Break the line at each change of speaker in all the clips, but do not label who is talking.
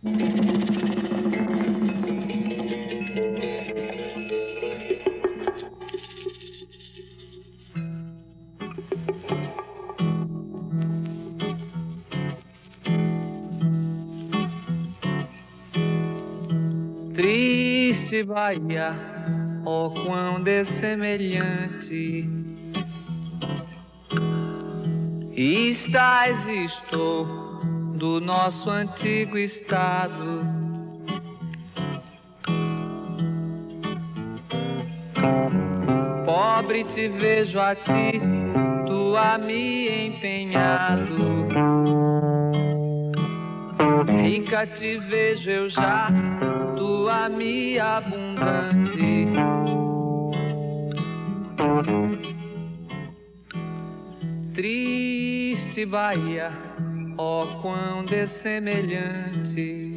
Triste Bahia, oh quão dessemelhante estás, estou, do nosso antigo estado. Pobre te vejo a ti, tu a me empenhado. Rica te vejo eu já, tu a me abundante. Triste Bahia, ó quão dessemelhante.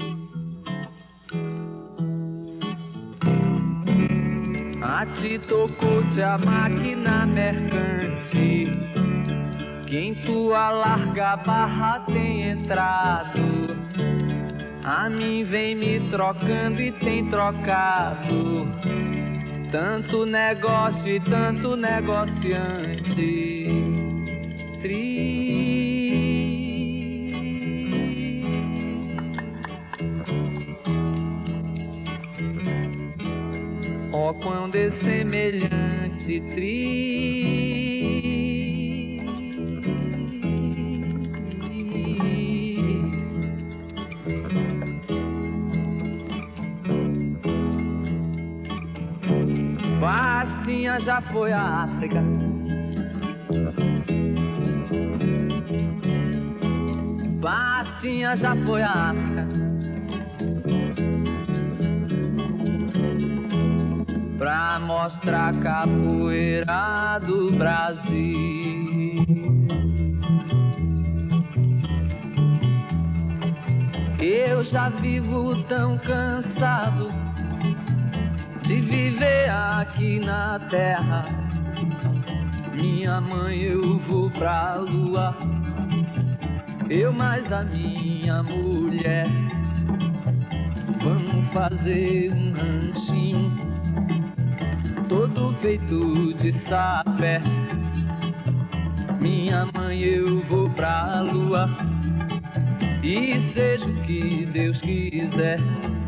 A ti tocou-te a máquina mercante, que em tua larga barra tem entrado. A mim vem me trocando e tem trocado tanto negócio e tanto negociante. Ó quão dessemelhante, Bastinha já foi à África, Bastinha já foi à África, pra mostrar a capoeira do Brasil. Eu já vivo tão cansado de viver aqui na terra. Minha mãe, eu vou pra lua, eu mais a minha mulher. Vamos fazer um ranchinho todo feito de sapé. Minha mãe, eu vou pra lua, e seja o que Deus quiser.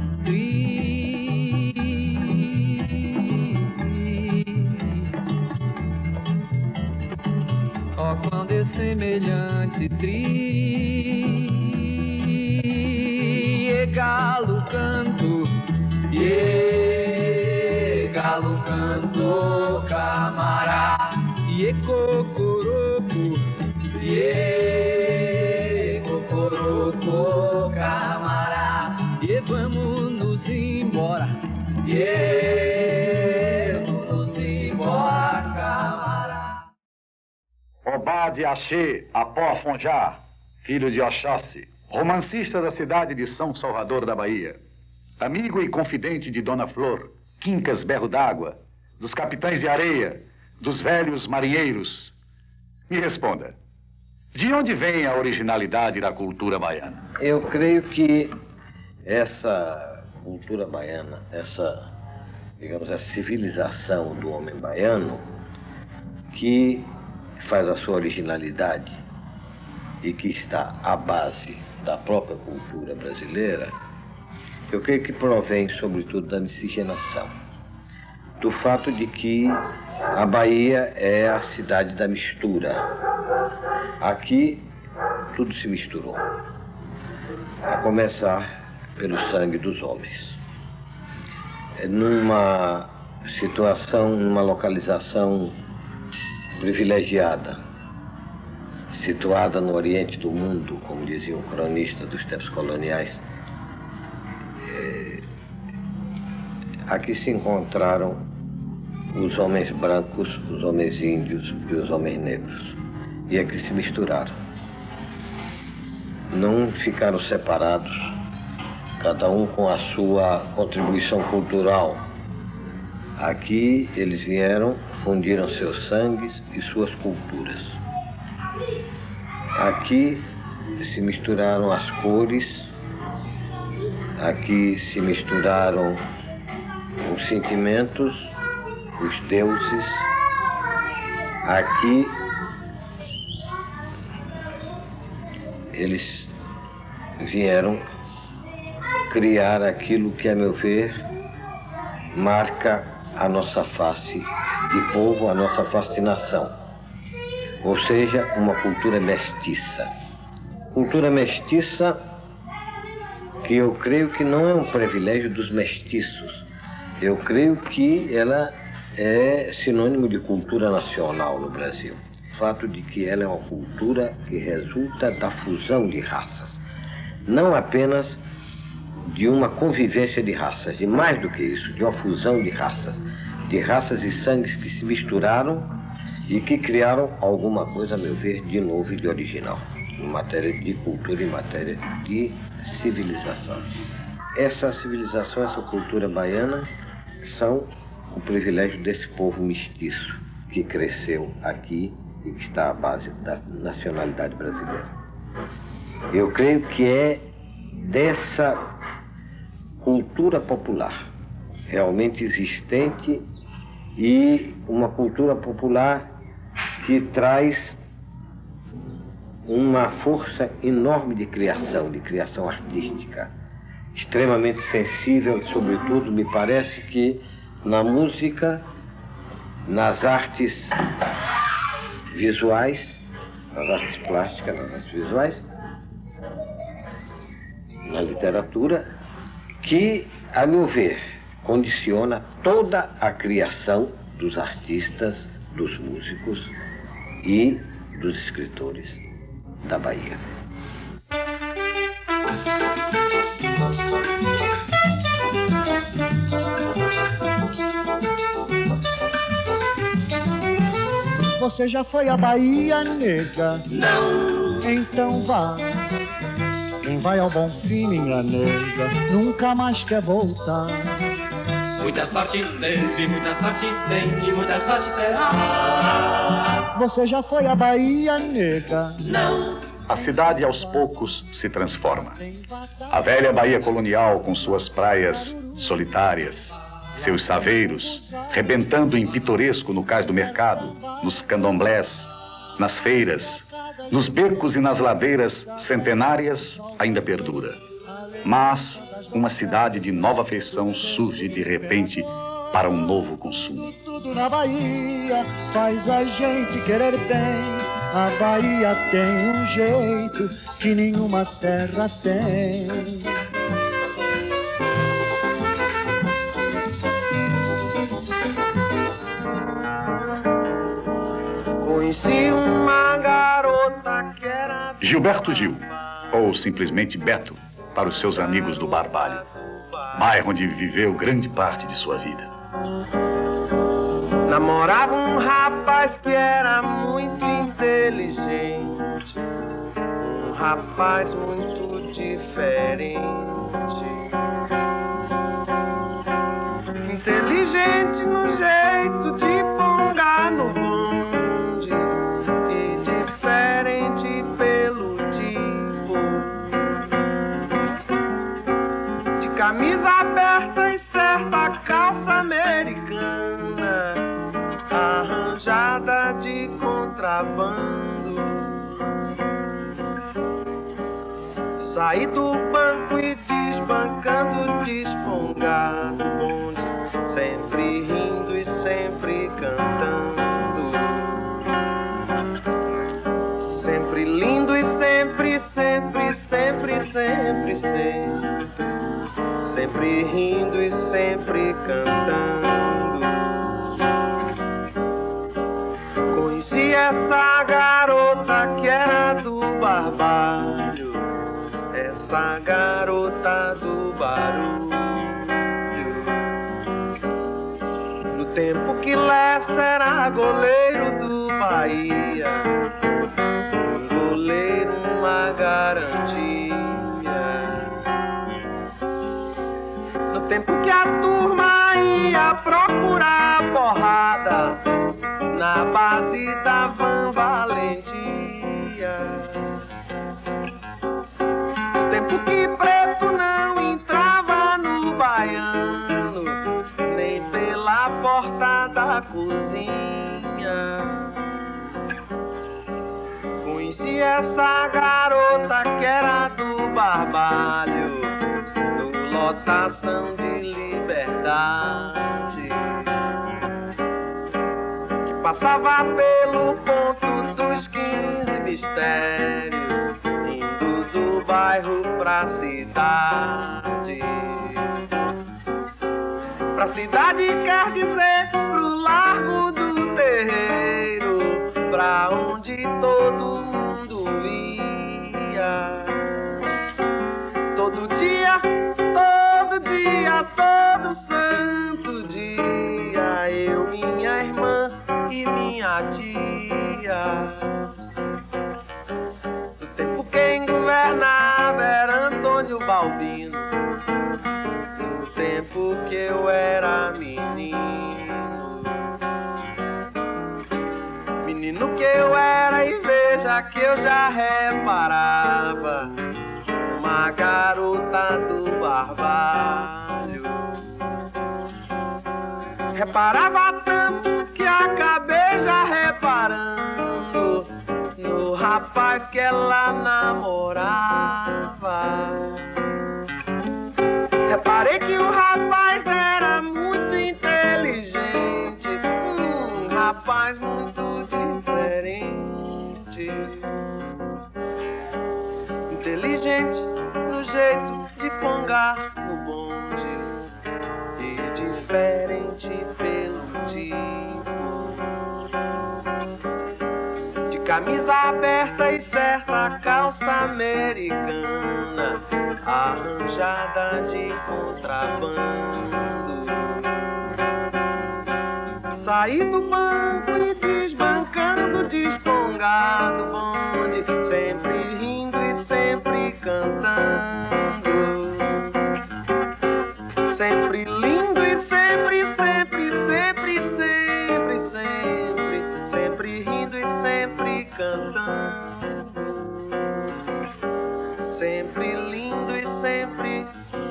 Ó quão dessemelhante, galo canto, galo canto, camará, cocoroco, cocoroco, camará, vamos nos embora, vamos nos embora, camará.
Obade Axê Apó Fonjá, filho de Oxóssi, romancista da cidade de São Salvador da Bahia, amigo e confidente de Dona Flor, Quincas Berro d'Água, dos capitães de areia, dos velhos marinheiros. Me responda, de onde vem a originalidade da cultura baiana?
Eu creio que essa cultura baiana, essa, digamos, a civilização do homem baiano, que faz a sua originalidade e que está à base da própria cultura brasileira, eu creio que provém, sobretudo, da miscigenação. Do fato de que a Bahia é a cidade da mistura. Aqui, tudo se misturou. A começar pelo sangue dos homens. Numa situação, numa localização privilegiada, situada no Oriente do mundo, como dizia um cronista dos tempos coloniais, aqui se encontraram os homens brancos, os homens índios e os homens negros, e aqui se misturaram. Não ficaram separados, cada um com a sua contribuição cultural. Aqui eles vieram, fundiram seus sangues e suas culturas. Aqui se misturaram as cores, Aqui se misturaram os sentimentos, os deuses. Aqui eles vieram criar aquilo que, a meu ver, marca a nossa face de povo, a nossa fascinação. Ou seja, uma cultura mestiça. Cultura mestiça que eu creio que não é um privilégio dos mestiços. Eu creio que ela é sinônimo de cultura nacional no Brasil. O fato de que ela é uma cultura que resulta da fusão de raças. Não apenas de uma convivência de raças, de mais do que isso, de uma fusão de raças e sangues que se misturaram e que criaram alguma coisa, a meu ver, de novo e de original, em matéria de cultura, em matéria de civilização. Essa civilização, essa cultura baiana, são o privilégio desse povo mestiço que cresceu aqui e que está à base da nacionalidade brasileira. Eu creio que é dessa cultura popular realmente existente e uma cultura popular que traz uma força enorme de criação artística, extremamente sensível, sobretudo, me parece que na música, nas artes visuais, nas artes plásticas, nas artes visuais, na literatura, que, a meu ver, condiciona toda a criação dos artistas, dos músicos e dos escritores da Bahia.
Você já foi à Bahia, nega?
Não.
Então vá. Quem vai ao Bonfim, minha nega, nunca mais quer voltar.
Muita sorte teve, muita sorte tem e muita sorte terá.
Você já foi à Bahia, nega?
Não.
A cidade aos poucos se transforma. A velha Bahia colonial, com suas praias solitárias, seus saveiros, rebentando em pitoresco no cais do mercado, nos candomblés, nas feiras, nos becos e nas ladeiras centenárias, ainda perdura. Mas uma cidade de nova feição surge de repente para um novo consumo.
Tudo na Bahia faz a gente querer bem. A Bahia tem um jeito que nenhuma terra tem.
Conheci uma garota que era...
Gilberto Gil, ou simplesmente Beto, para os seus amigos do Barbalho, bairro onde viveu grande parte de sua vida.
Namorava um rapaz que era muito inteligente, um rapaz muito diferente. Inteligente no jeito de pongar no bonde e diferente pelo tipo. De camisa aberta e certa calça americana, arranjada de contrabando. Saí do banco e desbancando, despongado bonde, sempre rindo e sempre cantando. Sempre lindo e sempre, sempre, sempre, sempre, sempre, sempre rindo e sempre cantando. Conheci essa garota que era do Barbalho, essa garota do barulho. No tempo que Lessa era goleiro do Bahia, um goleiro, uma garantia. No tempo que a turma ia procurar porrada na base da Van Valentia. No tempo que preto não entrava conheci essa garota que era do Barbalho, no Lotação de Liberdade, que passava pelo ponto dos 15 mistérios, indo do bairro pra cidade. Pra cidade quer dizer pro Largo do Terreiro, pra onde todo mundo ia. Todo dia, todo santo dia, eu, minha irmã e minha tia. No tempo quem governava era Antônio Balbino, no tempo que eu era menino. Menino que eu era, e veja que eu já reparava uma garota do Barbalho. Reparava tanto que acabei já reparando no rapaz que ela namorava. Reparei que o rapaz era muito inteligente, rapaz muito diferente. Inteligente no jeito de pongar no bonde e diferente pelo tipo. De camisa aberta e certa calça americana, arranjada de contrabando. Saí do banco e desbancando, despongado bonde, sempre rindo e sempre cantando, sempre lindo e sempre rindo e sempre cantando, sempre lindo e sempre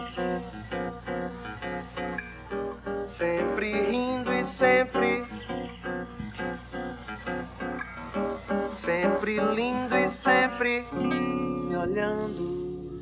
rindo e sempre lindo e sempre me olhando.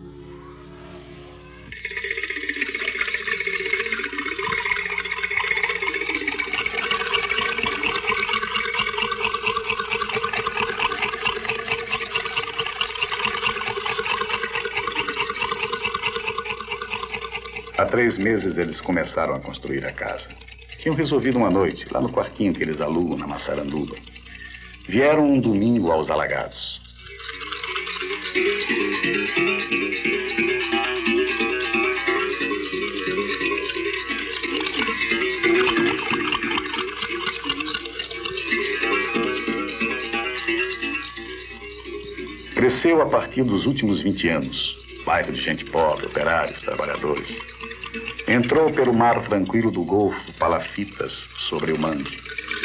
Há 3 meses eles começaram a construir a casa. Tinham resolvido uma noite, lá no quartinho que eles alugam na Massaranduba. Vieram um domingo aos Alagados. Cresceu a partir dos últimos 20 anos. Bairro de gente pobre, operários, trabalhadores. Entrou pelo mar tranquilo do Golfo, palafitas sobre o mangue.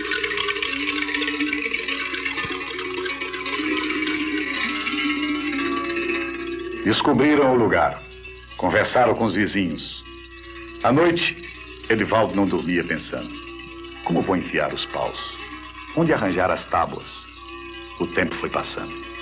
Descobriram o lugar. Conversaram com os vizinhos. À noite, Elivaldo não dormia pensando: como vou enfiar os paus? Onde arranjar as tábuas? O tempo foi passando.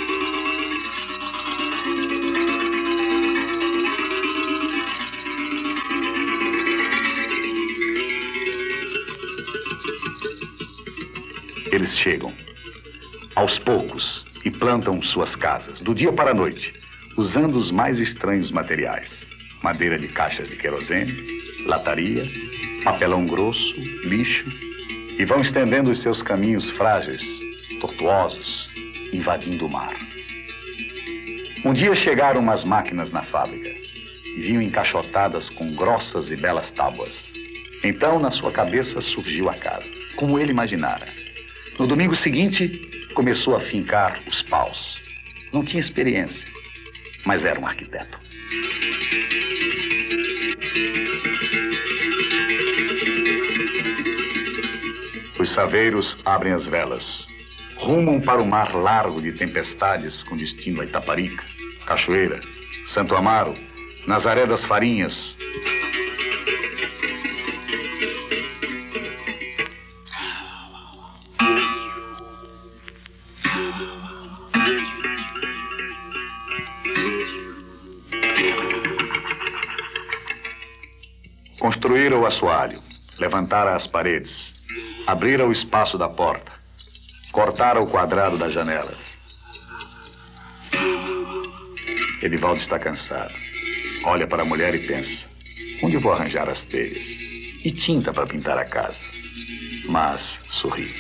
Eles chegam, aos poucos, e plantam suas casas, do dia para a noite, usando os mais estranhos materiais: madeira de caixas de querosene, lataria, papelão grosso, lixo, e vão estendendo os seus caminhos frágeis, tortuosos, invadindo o mar. Um dia chegaram umas máquinas na fábrica e vinham encaixotadas com grossas e belas tábuas. Então, na sua cabeça, surgiu a casa, como ele imaginara. No domingo seguinte, começou a fincar os paus. Não tinha experiência, mas era um arquiteto. Os saveiros abrem as velas, rumam para o mar largo de tempestades com destino a Itaparica, Cachoeira, Santo Amaro, Nazaré das Farinhas. Construíram o assoalho, levantaram as paredes, abriram o espaço da porta, cortaram o quadrado das janelas. Edivaldo está cansado. Olha para a mulher e pensa: onde vou arranjar as telhas e tinta para pintar a casa? Mas sorri.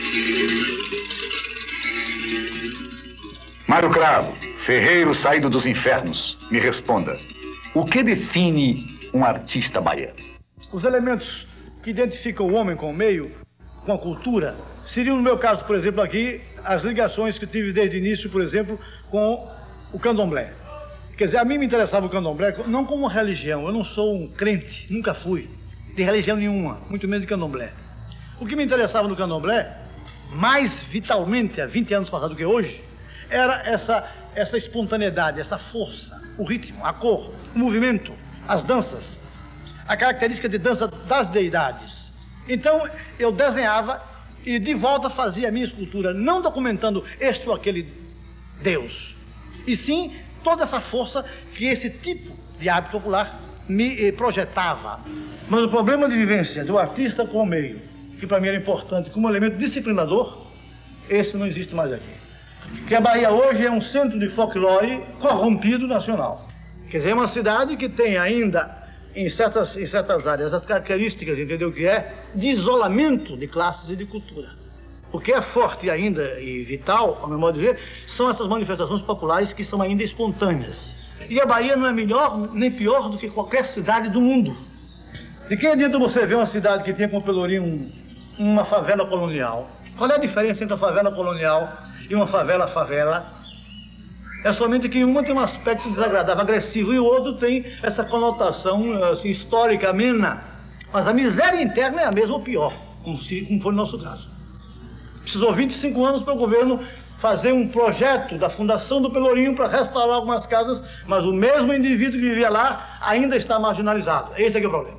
Mário Cravo, ferreiro saído dos infernos, me responda: o que define um artista baiano?
Os elementos que identificam o homem com o meio, com a cultura, seriam, no meu caso, por exemplo, aqui, as ligações que eu tive desde o início, por exemplo, com o candomblé. Quer dizer, a mim me interessava o candomblé não como uma religião. Eu não sou um crente, nunca fui de religião nenhuma, muito menos de candomblé. O que me interessava no candomblé, mais vitalmente, há 20 anos passados do que hoje, era essa espontaneidade, essa força, o ritmo, a cor, o movimento, as danças, a característica de dança das deidades. Então, eu desenhava e de volta fazia a minha escultura, não documentando este ou aquele Deus, e sim toda essa força que esse tipo de hábito popular me projetava. Mas o problema de vivência do artista com o meio, que para mim era importante como elemento disciplinador, esse não existe mais aqui. Que a Bahia hoje é um centro de folclore corrompido nacional. Quer dizer, é uma cidade que tem ainda, em certas áreas, as características, entendeu o que é? De isolamento de classes e de cultura. O que é forte ainda e vital, ao meu modo de ver, são essas manifestações populares que são ainda espontâneas. E a Bahia não é melhor nem pior do que qualquer cidade do mundo. De que adianta você ver uma cidade que tem como Pelourinho uma favela colonial? Qual é a diferença entre a favela colonial e uma favela? É somente que uma tem um aspecto desagradável, agressivo, e o outro tem essa conotação assim, histórica, amena. Mas a miséria interna é a mesma ou pior, como foi no nosso caso. Precisou 25 anos para o governo fazer um projeto da Fundação do Pelourinho para restaurar algumas casas, mas o mesmo indivíduo que vivia lá ainda está marginalizado. Esse é que é o problema.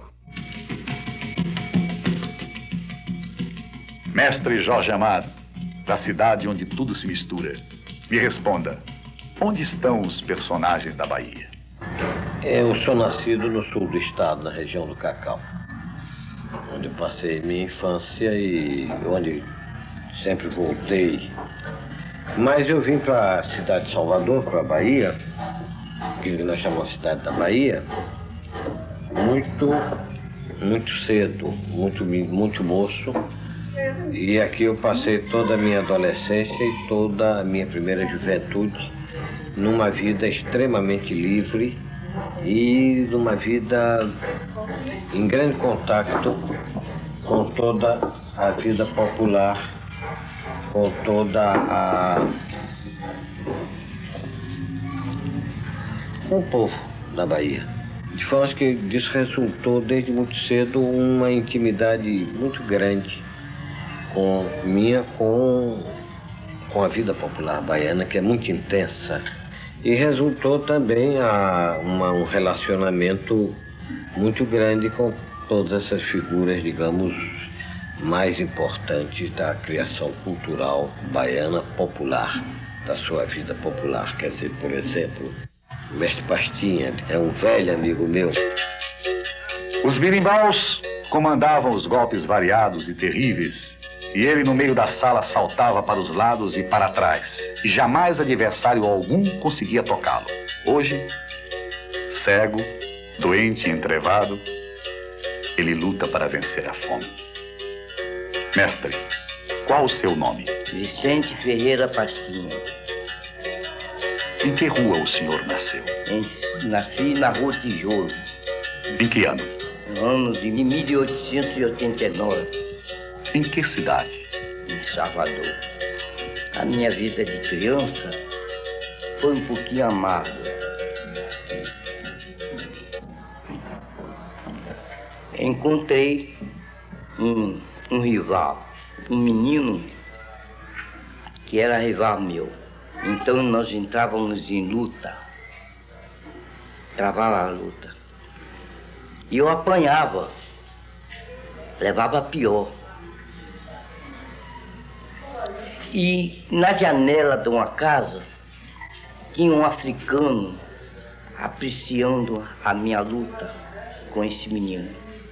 Mestre Jorge Amado, da cidade onde tudo se mistura, me responda: onde estão os personagens da Bahia?
Eu sou nascido no sul do estado, na região do Cacau, onde passei minha infância e onde sempre voltei. Mas eu vim para a cidade de Salvador, para a Bahia, que nós chamamos de cidade da Bahia, muito cedo, muito moço. E aqui eu passei toda a minha adolescência e toda a minha primeira juventude numa vida extremamente livre e numa vida em grande contato com toda a vida popular, com com o povo da Bahia. De forma que disso resultou desde muito cedo uma intimidade muito grande com a vida popular baiana, que é muito intensa. E resultou também um relacionamento muito grande com todas essas figuras, digamos, mais importantes da criação cultural baiana popular, da sua vida popular. Quer dizer, por exemplo, o mestre Pastinha é um velho amigo meu.
Os birimbaus comandavam os golpes variados e terríveis, e ele no meio da sala saltava para os lados e para trás, e jamais adversário algum conseguia tocá-lo. Hoje, cego, doente e entrevado, ele luta para vencer a fome. Mestre, qual o seu nome?
Vicente Ferreira Pastinha.
Em que rua o senhor nasceu?
Nasci na Rua Tijolo.
Em que ano?
No ano de 1889.
Em que cidade?
Em Salvador. A minha vida de criança foi um pouquinho amarga. Encontrei um rival, um menino que era rival meu. Então nós entrávamos em luta, travava a luta. E eu apanhava, levava pior. E na janela de uma casa tinha um africano apreciando a minha luta com esse menino.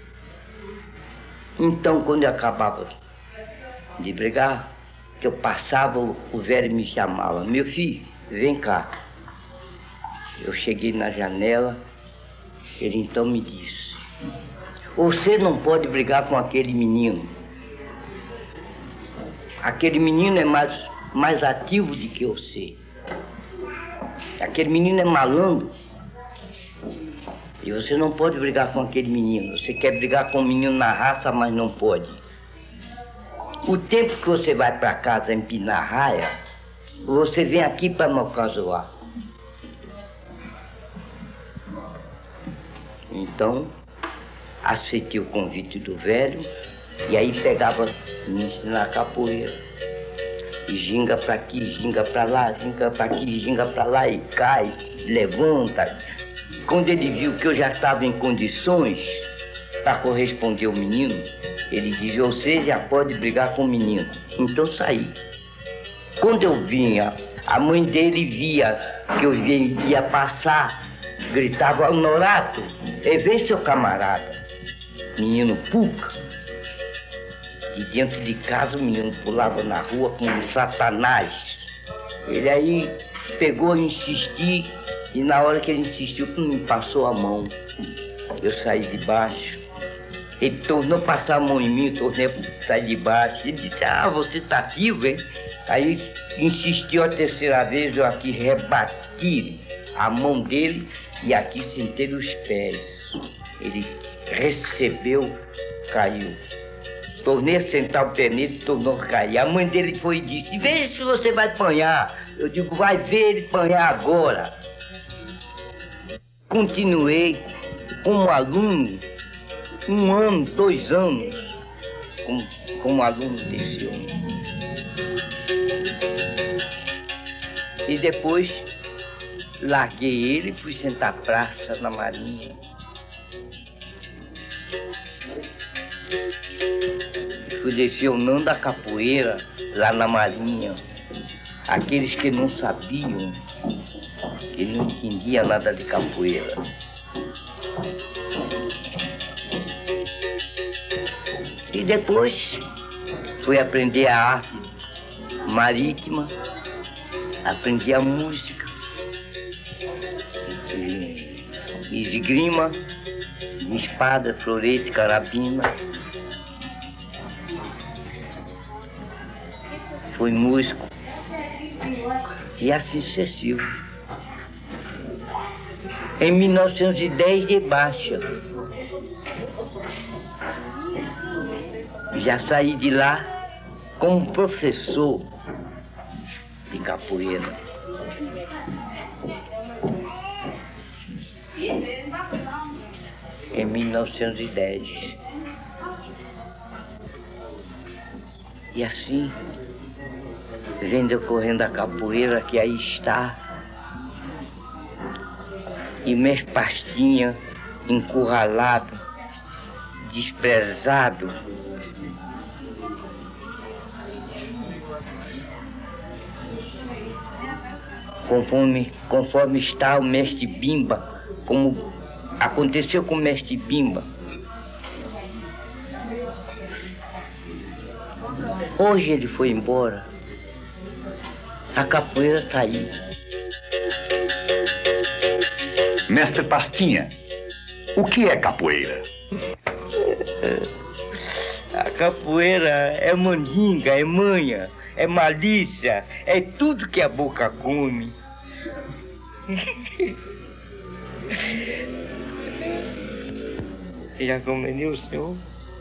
Então, quando eu acabava de brigar, que eu passava, o velho me chamava: meu filho, vem cá. Eu cheguei na janela, ele então me disse: você não pode brigar com aquele menino. Aquele menino é mais ativo do que você. Aquele menino é malandro. E você não pode brigar com aquele menino. Você quer brigar com o menino na raça, mas não pode. O tempo que você vai para casa empinar a raia, você vem aqui para me ocasionar. Então, aceitei o convite do velho e aí pegava me ensinar capoeira. E ginga para aqui, ginga para lá, ginga para aqui, ginga para lá e cai, levanta. Quando ele viu que eu já estava em condições para corresponder ao menino, ele disse: você já pode brigar com o menino. Então saí. Quando eu vinha, a mãe dele via que eu ia passar, gritava: Norato, vem seu camarada. Menino Puca. E dentro de casa o menino pulava na rua como um satanás. Ele aí pegou e insistiu, e na hora que ele insistiu, me passou a mão. Eu saí de baixo. Ele tornou passar a mão em mim, tornei sair de baixo. Ele disse: ah, você tá ativo, hein? Aí insistiu a terceira vez, eu aqui rebati a mão dele e aqui sentei os pés. Ele recebeu, caiu. Tornei a sentar o pé nele, tornou a cair. A mãe dele foi e disse: veja se você vai apanhar. Eu digo: vai ver ele apanhar agora. Continuei como aluno, 1 ano, 2 anos, como aluno desse homem. E depois larguei ele e fui sentar praça na Marinha. Fui lecionando a capoeira lá na Marinha. Aqueles que não sabiam, que não entendiam nada de capoeira. E depois fui aprender a arte marítima, aprendi a música, esgrima, espada, florete, carabina. Fui músico e assim sucessivo. Em 1910 de baixa. Já saí de lá como professor de capoeira. Em 1910. E assim vem decorrendo a capoeira que aí está. E minhas pastinhas encurralado, desprezado. Conforme está o mestre Bimba, como aconteceu com o mestre Bimba. Hoje ele foi embora. A capoeira está aí.
Mestre Pastinha, o que é capoeira?
A capoeira é mandinga, é manha, é malícia, é tudo que a boca come. Já compreendeu, o senhor?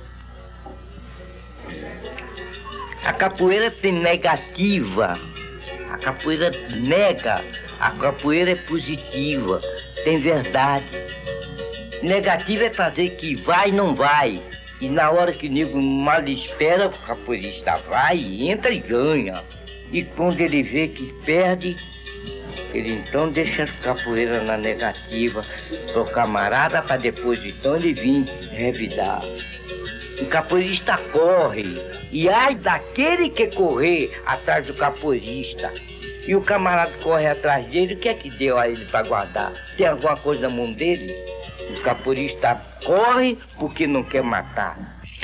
A capoeira tem negativa. A capoeira nega. A capoeira é positiva. Tem verdade. Negativa é fazer que vai e não vai. E na hora que o nego mal espera, o capoeirista vai, entra e ganha. E quando ele vê que perde, ele então deixa a capoeira na negativa pro camarada, para depois então ele vir revidar. O capoeirista corre. E ai daquele que correr atrás do capoeirista. E o camarada corre atrás dele, o que é que deu a ele para guardar? Tem alguma coisa na mão dele? O capoeirista corre porque não quer matar.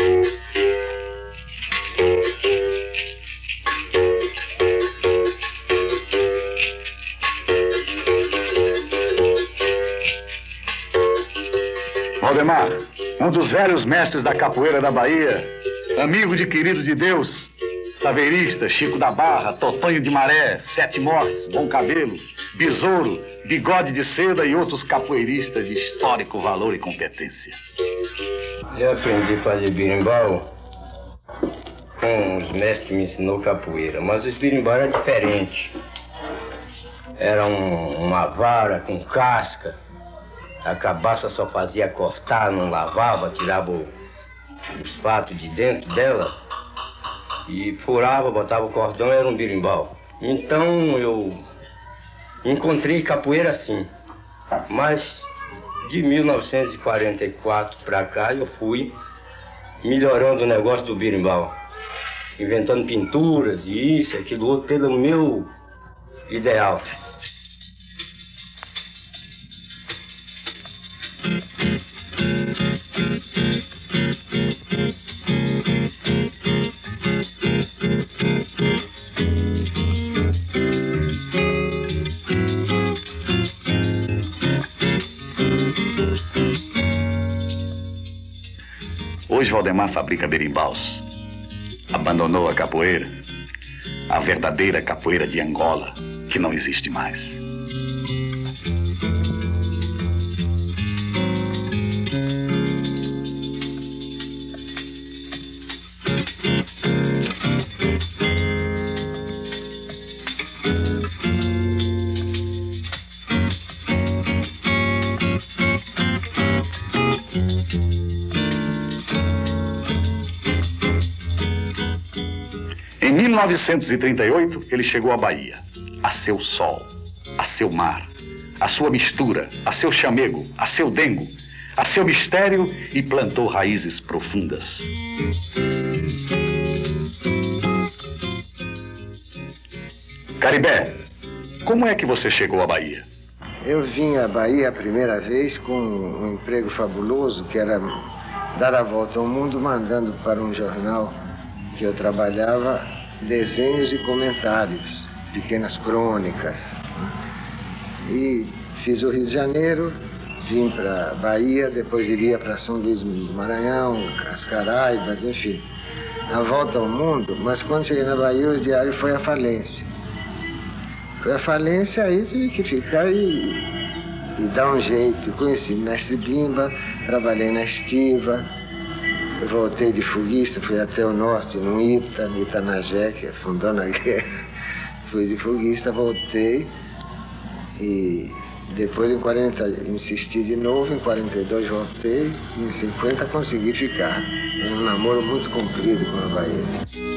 Valdemar, um dos velhos mestres da capoeira da Bahia, amigo de querido de Deus, saveirista, Chico da Barra, Totonho de Maré, Sete Mortes, Bom Cabelo, Besouro, Bigode de Seda e outros capoeiristas de histórico valor e competência.
Eu aprendi a fazer berimbau com os mestres que me ensinou capoeira, mas os berimbau era diferente. Era uma vara com casca, a cabaça só fazia cortar, não lavava, tirava os patos de dentro dela e furava, botava o cordão, era um berimbau. Então eu encontrei capoeira assim, mas de 1944 para cá eu fui melhorando o negócio do berimbau, inventando pinturas e isso, aquilo outro, pelo meu ideal.
Hoje Valdemar fabrica berimbaus. Abandonou a capoeira, a verdadeira capoeira de Angola, que não existe mais. Em 1938, ele chegou à Bahia, a seu sol, a seu mar, a sua mistura, a seu chamego, a seu dengo, a seu mistério e plantou raízes profundas. Caribé, como é que você chegou à Bahia?
Eu vim à Bahia a primeira vez com um emprego fabuloso, que era dar a volta ao mundo mandando para um jornal que eu trabalhava desenhos e comentários, pequenas crônicas. E fiz o Rio de Janeiro, vim para Bahia, depois iria para São Luís do Maranhão, as Caraíbas, enfim. A volta ao mundo, mas quando cheguei na Bahia o diário foi à falência. Foi à falência, aí tive que ficar e dar um jeito. Conheci o mestre Bimba, trabalhei na Estiva, eu voltei de foguista, fui até o norte, no Itanagé, que afundou na guerra. Fui de foguista, voltei e depois em 40 insisti de novo, em 42 voltei e em 50 consegui ficar. Foi um namoro muito comprido com a Bahia.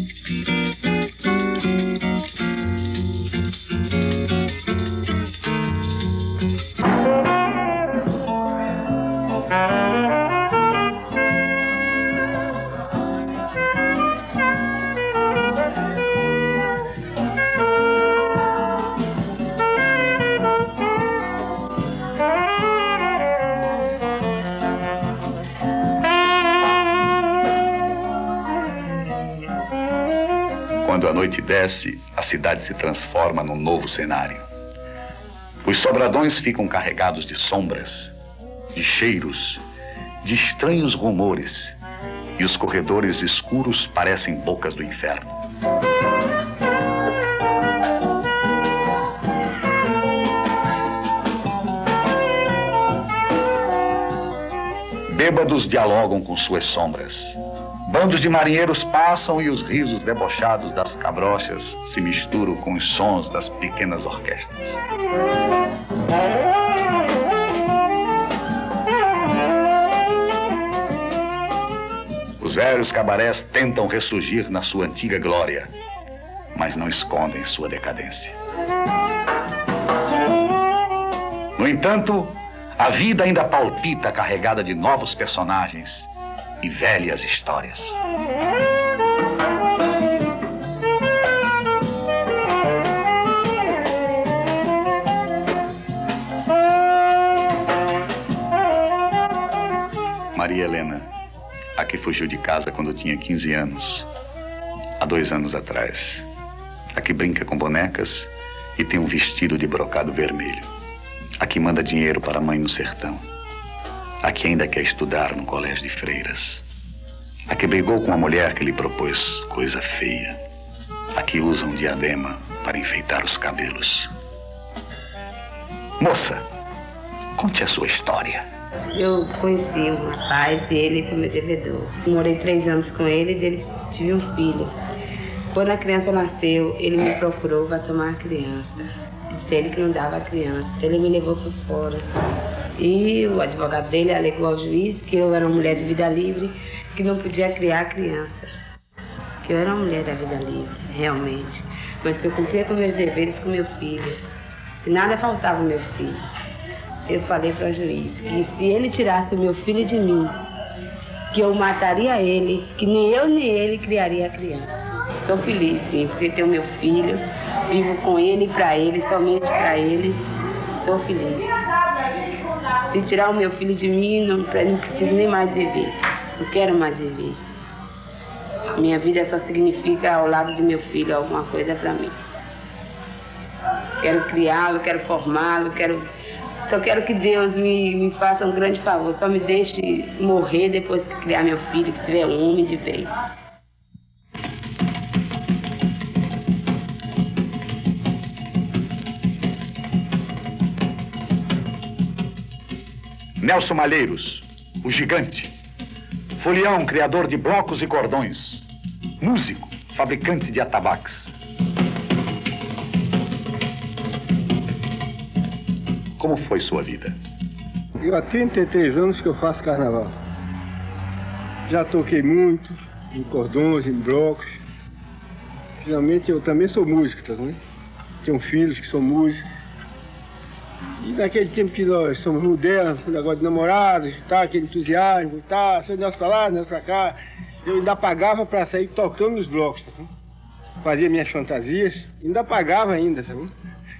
Quando a noite desce, a cidade se transforma num novo cenário. Os sobradões ficam carregados de sombras, de cheiros, de estranhos rumores, e os corredores escuros parecem bocas do inferno. Bêbados dialogam com suas sombras. Bandos de marinheiros passam e os risos debochados das cabrochas se misturam com os sons das pequenas orquestras. Os velhos cabarés tentam ressurgir na sua antiga glória, mas não escondem sua decadência. No entanto, a vida ainda palpita carregada de novos personagens e velhas histórias. Maria Helena, a que fugiu de casa quando tinha 15 anos, há 2 anos atrás. A que brinca com bonecas e tem um vestido de brocado vermelho. A que manda dinheiro para a mãe no sertão. A que ainda quer estudar no colégio de freiras. A que brigou com a mulher que lhe propôs coisa feia. A que usa um diadema para enfeitar os cabelos. Moça, conte a sua história.
Eu conheci um rapaz e ele foi meu devedor. Morei 3 anos com ele e dele tive um filho. Quando a criança nasceu, ele me procurou para tomar a criança. Disse ele que não dava a criança. Ele me levou para fora. E o advogado dele alegou ao juiz que eu era uma mulher de vida livre, que não podia criar a criança. Que eu era uma mulher da vida livre, realmente. Mas que eu cumpria com meus deveres com meu filho. Que nada faltava ao meu filho. Eu falei para o juiz que se ele tirasse o meu filho de mim, que eu mataria ele, que nem eu nem ele criaria a criança. Sou feliz, sim, porque tenho meu filho, vivo com ele e para ele, somente para ele. Sou feliz. Se tirar o meu filho de mim, não preciso nem mais viver. Não quero mais viver. Minha vida só significa ao lado de meu filho alguma coisa para mim. Quero criá-lo, quero formá-lo, só quero que Deus me faça um grande favor. Só me deixe morrer depois que criar meu filho, que tiver um homem de bem.
Nelson Malheiros, o gigante. Folião, criador de blocos e cordões. Músico, fabricante de atabaques. Como foi sua vida?
Eu há 33 anos que eu faço carnaval. Já toquei muito, em cordões, em blocos. Finalmente eu também sou músico, tá vendo? Tenho filhos que são músicos. E naquele tempo que nós somos modernos, com o negócio de namorados, tá, aquele entusiasmo, tá, seu Nelson pra lá, Nelson pra cá, eu ainda pagava para sair tocando nos blocos, tá vendo? Fazia minhas fantasias, ainda pagava ainda, sabe?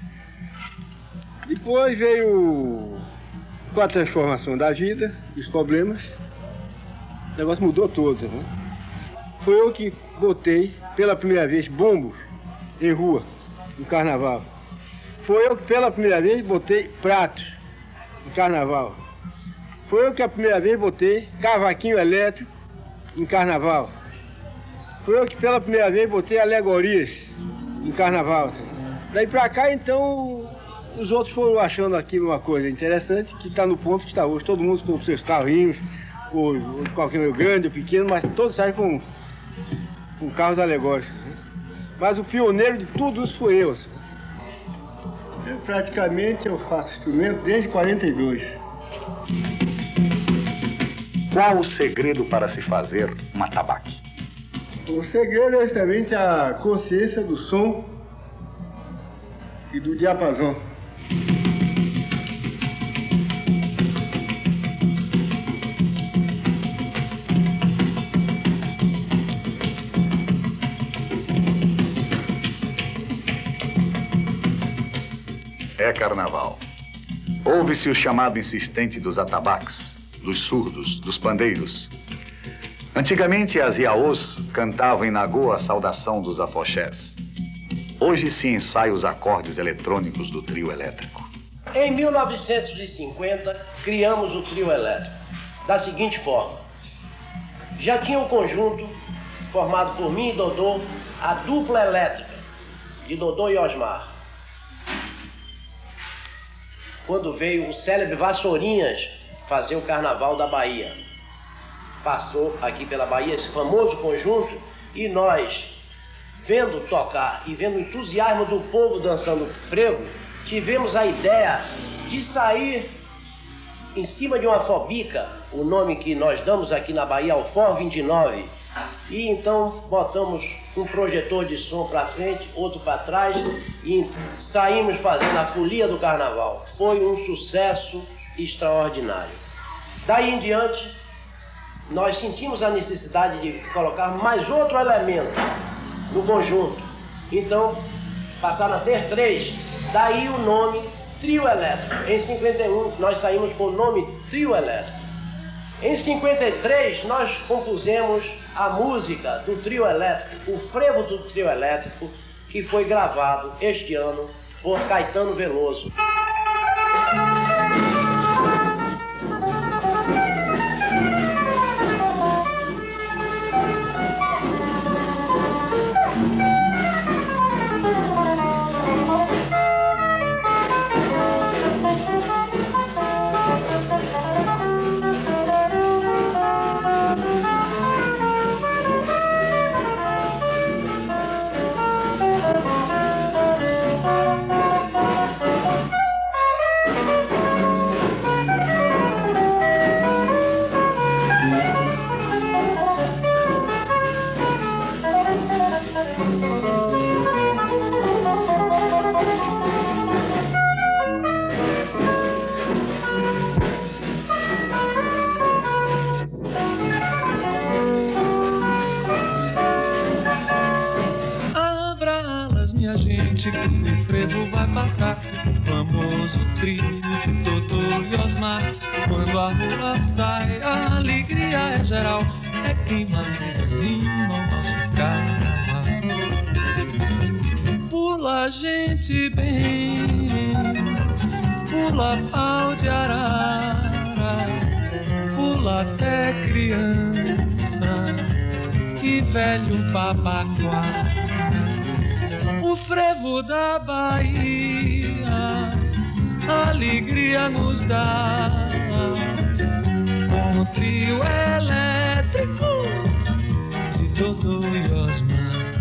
Depois veio com a transformação da vida, os problemas, o negócio mudou todo, sabe? Foi eu que botei pela primeira vez bombos em rua, no carnaval. Foi eu que pela primeira vez botei pratos no carnaval. Foi eu que a primeira vez botei cavaquinho elétrico em carnaval. Foi eu que pela primeira vez botei alegorias em carnaval. Daí pra cá, então, os outros foram achando aquilo uma coisa interessante, que está no ponto que está hoje. Todo mundo com seus carrinhos, ou qualquer meio grande ou pequeno, mas todos saem com carros alegóricos. Mas o pioneiro de tudo isso foi eu. Praticamente eu faço instrumento desde 42.
Qual o segredo para se fazer um atabaque?
O segredo é justamente a consciência do som e do diapasão.
É carnaval. Ouve-se o chamado insistente dos atabaques, dos surdos, dos pandeiros. Antigamente, as iaôs cantavam em nagô a saudação dos afoxés. Hoje se ensaia os acordes eletrônicos do trio elétrico.
Em 1950, criamos o trio elétrico, da seguinte forma. Já tinha um conjunto formado por mim e Dodô, a dupla elétrica, de Dodô e Osmar. Quando veio o célebre Vassourinhas fazer o Carnaval da Bahia. Passou aqui pela Bahia esse famoso conjunto e nós, vendo tocar e vendo o entusiasmo do povo dançando frego, tivemos a ideia de sair em cima de uma fobica, o nome que nós damos aqui na Bahia, o For 29, e então botamos um projetor de som para frente, outro para trás e saímos fazendo a folia do carnaval. Foi um sucesso extraordinário. Daí em diante, nós sentimos a necessidade de colocar mais outro elemento no conjunto. Então, passaram a ser 3. Daí o nome Trio Elétrico. Em 51, nós saímos com o nome Trio Elétrico. Em 53, nós compusemos a música do Trio Elétrico, o frevo do Trio Elétrico, que foi gravado este ano por Caetano Veloso.
Que o frevo vai passar, o famoso trio de Dodô e Osmar. Quando a rua sai, a alegria é geral, é quem mais anima o nosso carnaval. Pula gente bem, pula pau de arara, pula até criança e velho babaquá. O frevo da Bahia, alegria nos dá, com o trio elétrico de Dodô e Osmar.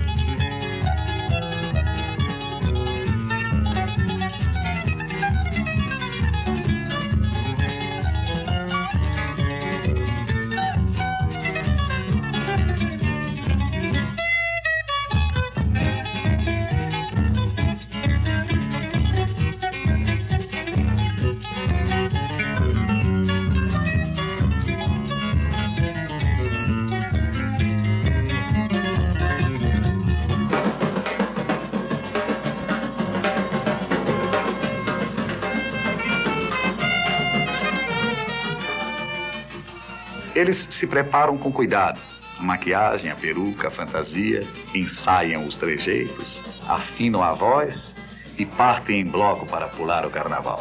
Eles se preparam com cuidado. A maquiagem, a peruca, a fantasia, ensaiam os trejeitos, afinam a voz e partem em bloco para pular o carnaval.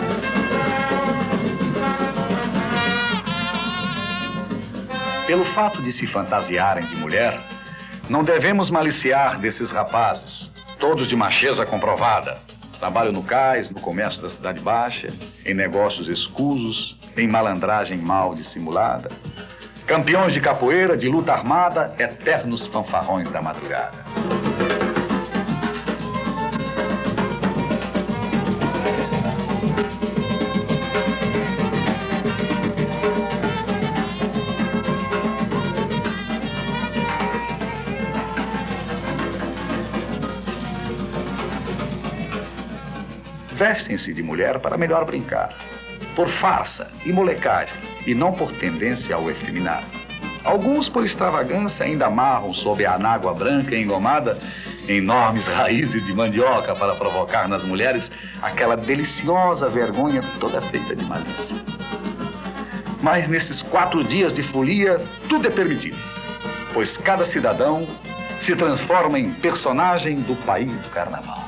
Pelo fato de se fantasiarem de mulher, não devemos maliciar desses rapazes, todos de macheza comprovada. Trabalham no cais, no comércio da Cidade Baixa, em negócios escusos, em malandragem mal dissimulada. Campeões de capoeira, de luta armada, eternos fanfarrões da madrugada. Vestem-se de mulher para melhor brincar, por farsa e molecagem, e não por tendência ao efeminado. Alguns, por extravagância, ainda amarram sob a anágua branca engomada enormes raízes de mandioca para provocar nas mulheres aquela deliciosa vergonha toda feita de malícia. Mas nesses 4 dias de folia, tudo é permitido, pois cada cidadão se transforma em personagem do país do carnaval.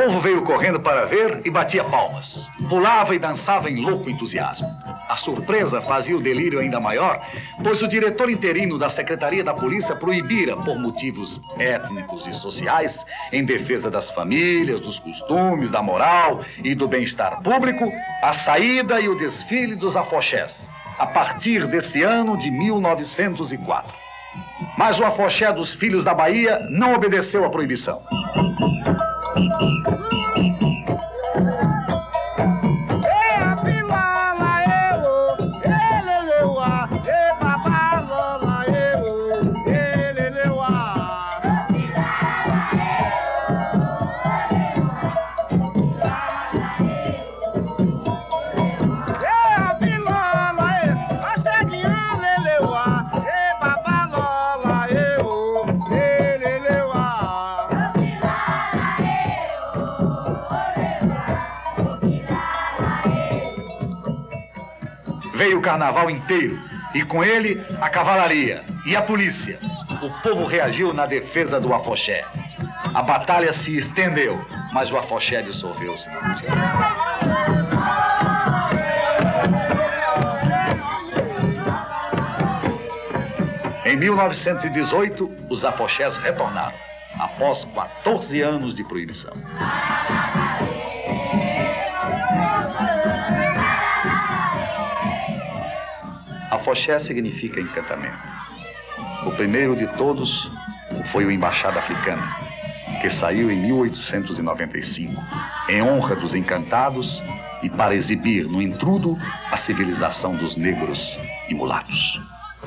povo veio correndo para ver e batia palmas. Pulava e dançava em louco entusiasmo. A surpresa fazia o delírio ainda maior, pois o diretor interino da Secretaria da Polícia proibira, por motivos étnicos e sociais, em defesa das famílias, dos costumes, da moral e do bem-estar público, a saída e o desfile dos afoxés, a partir desse ano de 1904. Mas o afoxé dos Filhos da Bahia não obedeceu à proibição. Veio o carnaval inteiro, e com ele a cavalaria e a polícia. O povo reagiu na defesa do afoxé. A batalha se estendeu, mas o afoxé dissolveu-se na multidão. Em 1918, os afoxés retornaram, após 14 anos de proibição. Afoxé significa encantamento. O primeiro de todos foi o Embaixada Africana, que saiu em 1895, em honra dos encantados e para exibir no intrudo a civilização dos negros e mulatos.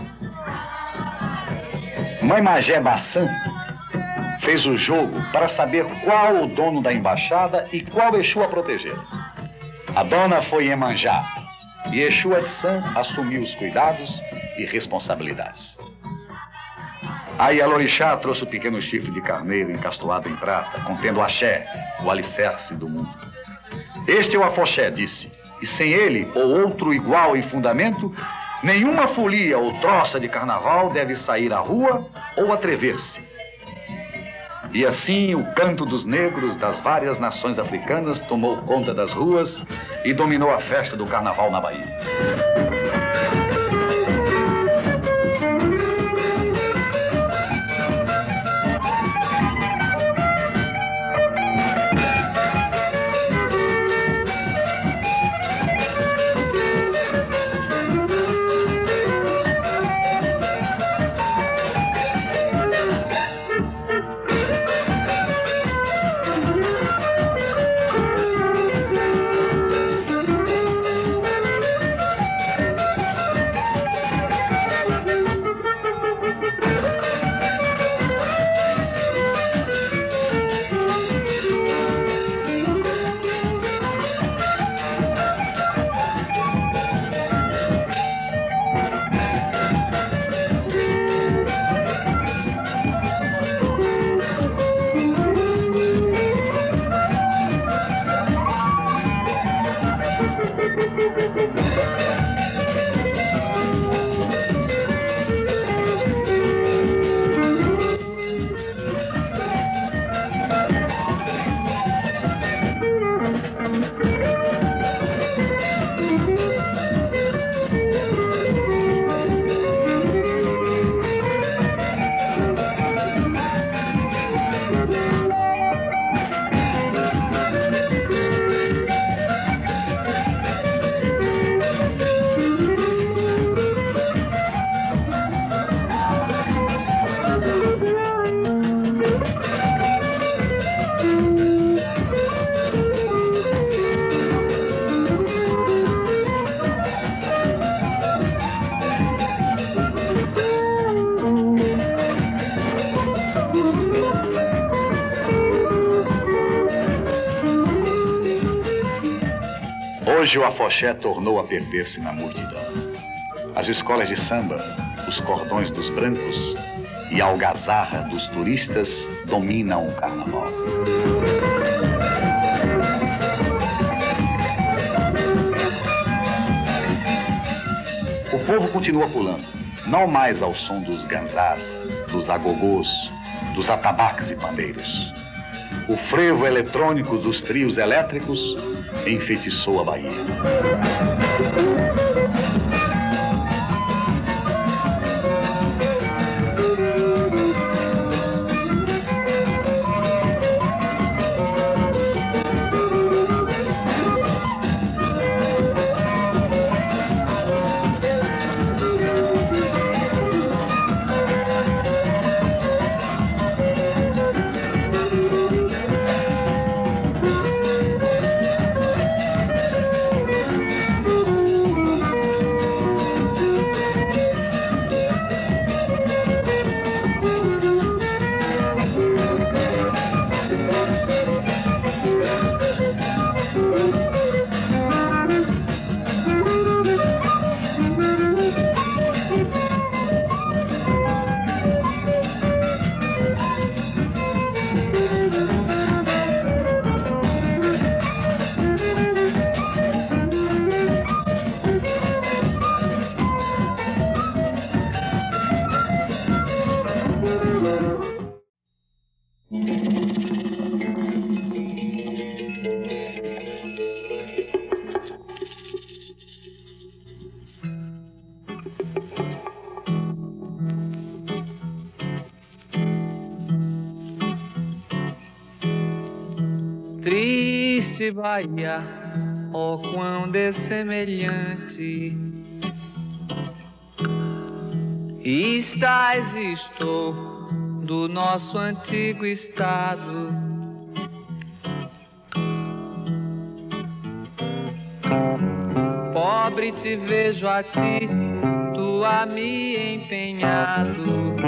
Mãe Magé Bassan fez o jogo para saber qual o dono da embaixada e qual Exu a proteger. A dona foi Iemanjá, e Exu Adsan assumiu os cuidados e responsabilidades. A Ialorixá trouxe o pequeno chifre de carneiro encastoado em prata, contendo axé, o alicerce do mundo. Este é o afoxé, disse, e sem ele, ou outro igual em fundamento, nenhuma folia ou troça de carnaval deve sair à rua ou atrever-se. E assim o canto dos negros das várias nações africanas tomou conta das ruas e dominou a festa do carnaval na Bahia. Hoje o afoxé tornou a perder-se na multidão. As escolas de samba, os cordões dos brancos e a algazarra dos turistas dominam o carnaval. O povo continua pulando, não mais ao som dos ganzás, dos agogôs, dos atabaques e pandeiros. o frevo eletrônico dos trios elétricos enfeitiçou a Bahia.
Triste Bahia, ó quão dessemelhante estás, estou do nosso antigo estado. Pobre te vejo a ti, tu a me empenhado.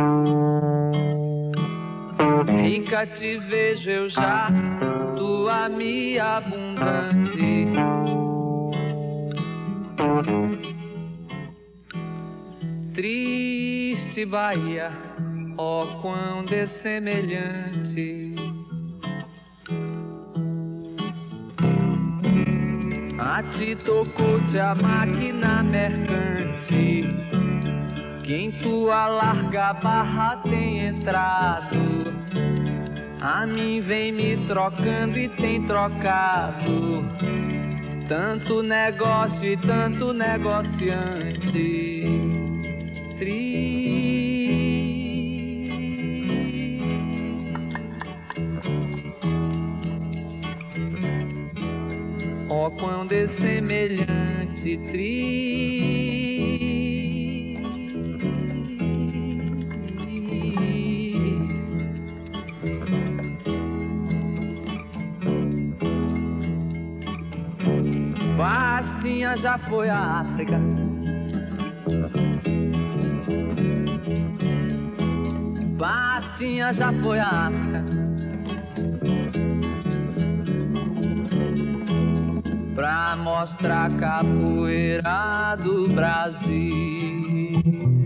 Rica te vejo eu já, tu a me abundante. Triste Bahia, ó quão dessemelhante. A ti tocou-te a máquina mercante, que em tua larga barra tem entrado. A mim vem me trocando e tem trocado tanto negócio e tanto negociante. Ó quão dessemelhante, Vastinha já foi à África, Vastinha já foi à África, pra mostrar a capoeira do Brasil.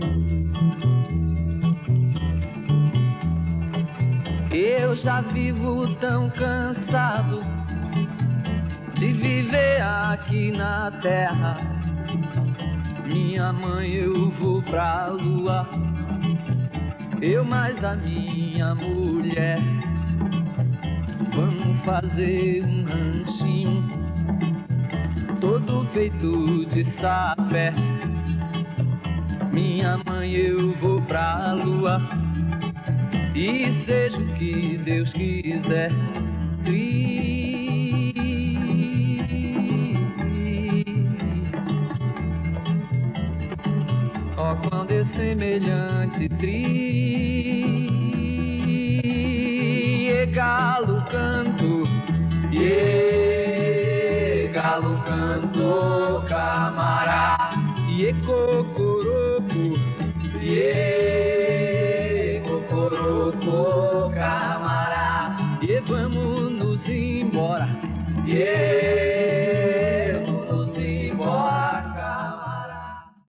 Eu já vivo tão cansado de viver aqui na terra. Minha mãe, eu vou pra lua, eu mais a minha mulher. Vamos fazer um ranchinho todo feito de sapé. Minha mãe, eu vou pra lua, e seja o que Deus quiser. Ó quão dessemelhante, galo canto, galo canto, camará, cocoroco, cocoroco, camará, vamos nos embora,